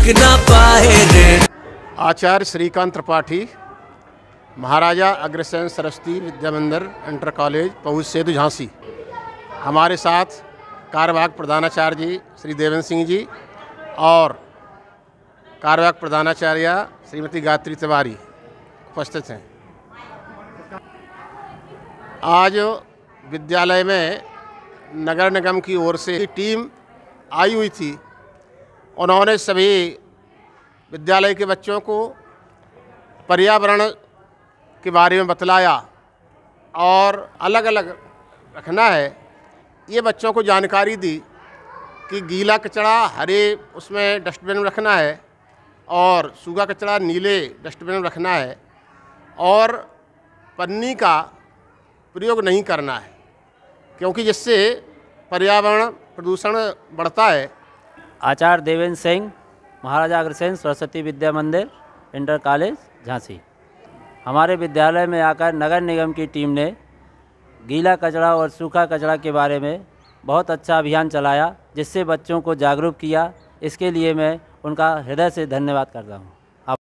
ना पाए रे। आचार्य श्रीकांत त्रिपाठी, महाराजा अग्रसेन सरस्वती विद्या मंदिर इंटर कॉलेज पहुँच सेतु झांसी। हमारे साथ कार्यवाहक प्रधानाचार्य जी श्री देवेंद्र सिंह जी और कार्यवाहक प्रधानाचार्य श्रीमती गायत्री तिवारी उपस्थित हैं। आज विद्यालय में नगर निगम की ओर से टीम आई हुई थी। उन्होंने सभी विद्यालय के बच्चों को पर्यावरण के बारे में बतलाया और अलग अलग रखना है, ये बच्चों को जानकारी दी कि गीला कचरा हरे उसमें डस्टबिन में रखना है और सूखा कचरा नीले डस्टबिन में रखना है और पन्नी का प्रयोग नहीं करना है, क्योंकि जिससे पर्यावरण प्रदूषण बढ़ता है। आचार्य देवेंद्र सिंह, महाराजा अग्रसेन सरस्वती विद्या मंदिर इंटर कॉलेज झांसी। हमारे विद्यालय में आकर नगर निगम की टीम ने गीला कचरा और सूखा कचरा के बारे में बहुत अच्छा अभियान चलाया, जिससे बच्चों को जागरूक किया। इसके लिए मैं उनका हृदय से धन्यवाद करता हूँ।